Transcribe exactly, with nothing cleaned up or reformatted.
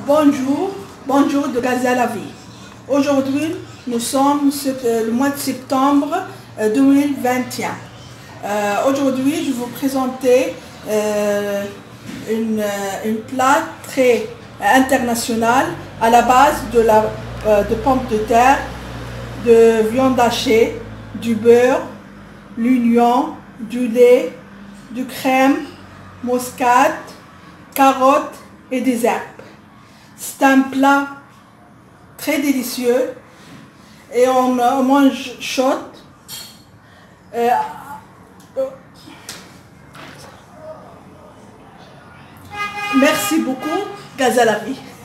Bonjour, bonjour de Gaz à la vie. Aujourd'hui, nous sommes le mois de septembre deux mille vingt et un. Euh, Aujourd'hui, je vais vous présenter euh, une, une plat très international à la base de, la, euh, de pommes de terre, de viande hachée, du beurre, l'oignon, du lait, du crème, muscade, carottes et des herbes. C'est un plat très délicieux et on, on mange chaud. Euh, Merci beaucoup, Gaz à la vie.